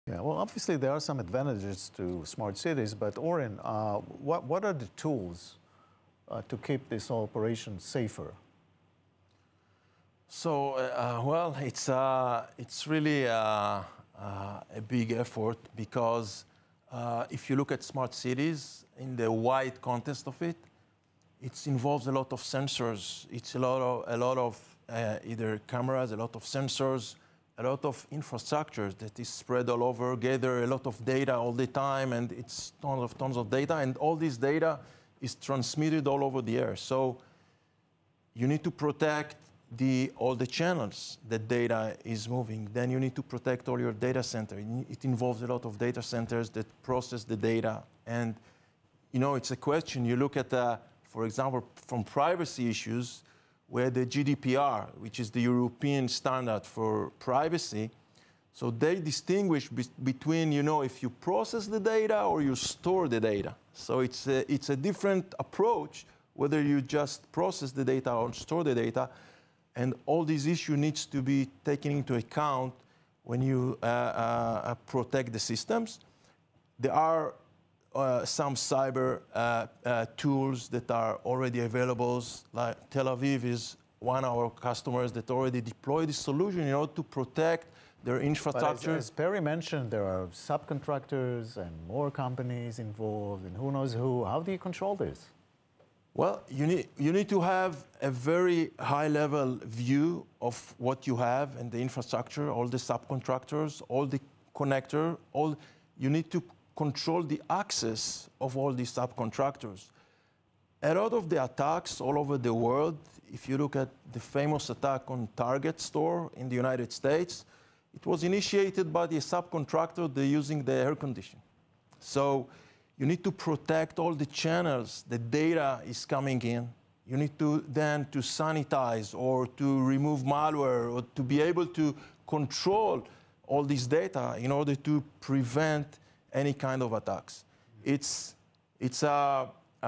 Yeah, well, obviously there are some advantages to smart cities, but Oren, what are the tools to keep this operation safer? So, well, it's really a big effort because if you look at smart cities in the wide context of it, it involves a lot of sensors. It's a lot of either cameras, a lot of sensors, a lot of infrastructure that is spread all over, gather a lot of data all the time, and it's tons of data, and all this data is transmitted all over the air. So you need to protect all the channels that data is moving. Then you need to protect all your data center. It involves a lot of data centers that process the data. And it's a question. You look at, for example, from privacy issues, where the GDPR, which is the European standard for privacy, so they distinguish between, if you process the data or you store the data. So it's a different approach, whether you just process the data or store the data. And all these issues needs to be taken into account when you protect the systems. There are some cyber tools that are already available, like Tel Aviv is one of our customers that already deployed this solution in order to protect their infrastructure. But as Perry mentioned, there are subcontractors and more companies involved and who knows who. How do you control this? Well, you need to have a very high-level view of what you have and the infrastructure, all the subcontractors, all the connector, you need to control the access of all these subcontractors. A lot of the attacks all over the world, if you look at the famous attack on Target store in the United States, it was initiated by the subcontractor using the air conditioning. So you need to protect all the channels the data is coming in. You need to then to sanitize or to remove malware or to be able to control all this data in order to prevent any kind of attacks. It's a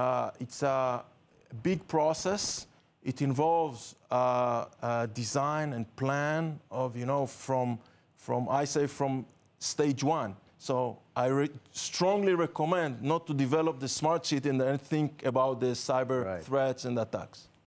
big process. It involves design and plan of, from stage one. So I strongly recommend not to develop the smart city and then think about the cyber threats and attacks.